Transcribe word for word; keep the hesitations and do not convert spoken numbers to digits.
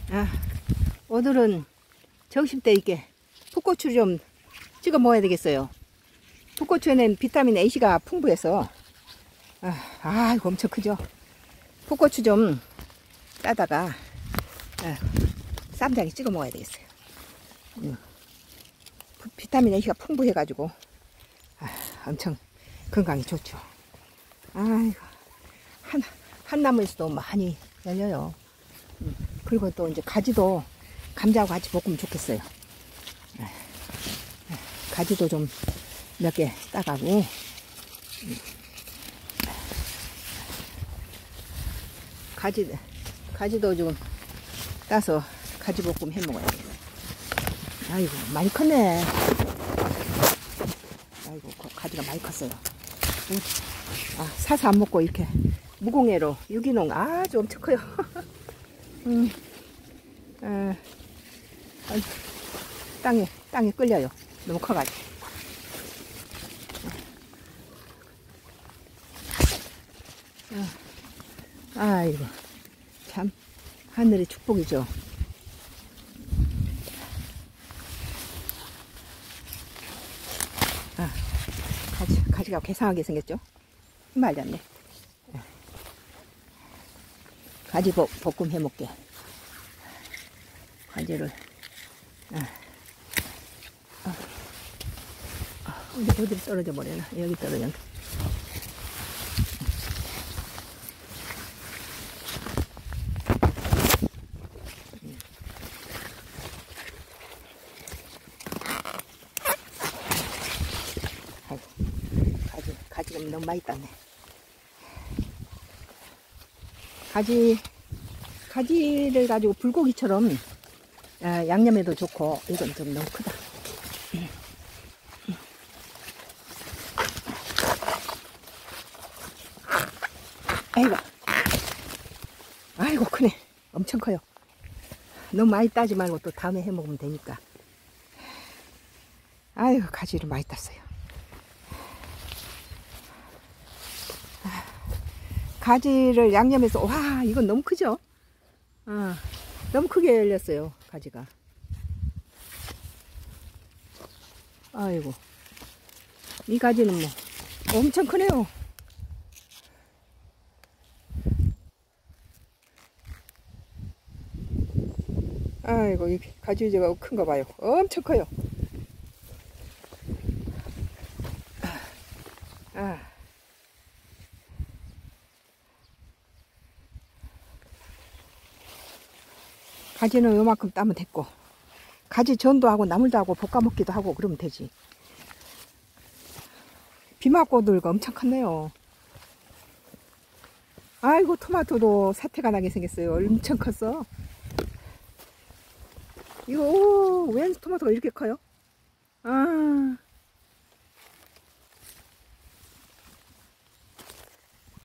아, 오늘은 점심때 이렇게 풋고추 좀 찍어 먹어야 되겠어요. 풋고추에는 비타민 A가 풍부해서 아, 아 이거 엄청 크죠. 풋고추 좀 따다가 아, 쌈장에 찍어 먹어야 되겠어요. 음. 비타민 A가 풍부해 가지고 아, 엄청 건강에 좋죠. 아이고, 한, 한 나무에서도 많이 열려요. 음. 그리고 또 이제 가지도 감자하고 같이 볶으면 좋겠어요. 아, 가지도 좀 몇 개 따가고 음. 가지, 가지도 좀 따서 가지 볶음 해 먹어야 돼. 아이고, 많이 컸네. 아이고, 가지가 많이 컸어요. 아, 사서 안 먹고 이렇게 무공해로 유기농 아주 엄청 커요. 음, 아, 아이고, 땅에, 땅에 끌려요. 너무 커가지고. 아, 아이고, 참, 하늘의 축복이죠. 아, 가지, 가지가 괴상하게 생겼죠? 말도 안 돼. 가지 볶, 볶음 해먹게. 가지를, 아, 아, 아, 어디, 어디로 떨어져 버려나? 여기 떨어졌네. 가지, 가지가 너무 많이 땄네. 가지, 가지를 가지고 불고기처럼 아, 양념해도 좋고, 이건 좀 너무 크다. 아이고, 아이고, 크네. 엄청 커요. 너무 많이 따지 말고 또 다음에 해 먹으면 되니까. 아유, 가지를 많이 땄어요. 가지를 양념해서, 와, 이건 너무 크죠? 아, 너무 크게 열렸어요, 가지가. 아이고, 이 가지는 뭐, 엄청 크네요. 아이고, 이 가지가 큰 거 봐요. 엄청 커요. 아. 가지는 요만큼 따면 됐고, 가지 전도 하고 나물도 하고 볶아 먹기도 하고 그러면 되지. 비 맞고 들고 엄청 컸네요. 아이고, 토마토도 사태가 나게 생겼어요. 엄청 컸어. 이거 웬 토마토가 이렇게 커요? 아.